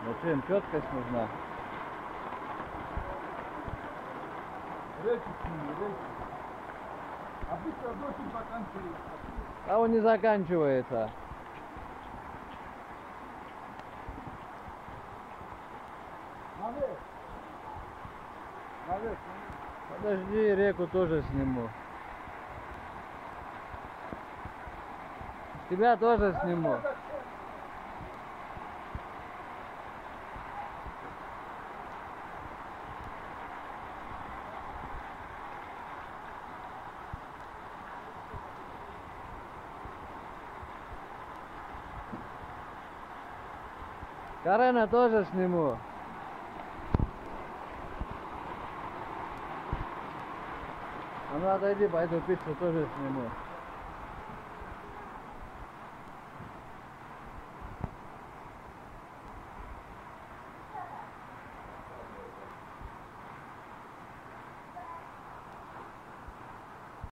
Зачем? Четкость нужна. Речи сними, речи. А быстро дождь заканчивается. А он не заканчивается. Наверх. Наверх. Подожди, реку тоже сниму. Тебя тоже сниму. Карена тоже сниму. А ну отойди, пойду пиццу тоже сниму.